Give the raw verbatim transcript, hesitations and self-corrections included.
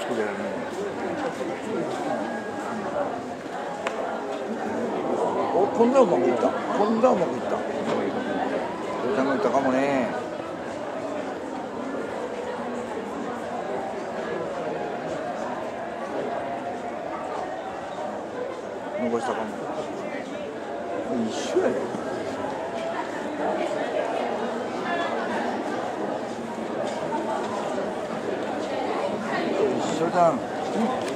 作れるね。お、こんなうまくいった。こんなうまくいった。これもいったかもね。残したかも。一緒やで。一緒じゃん。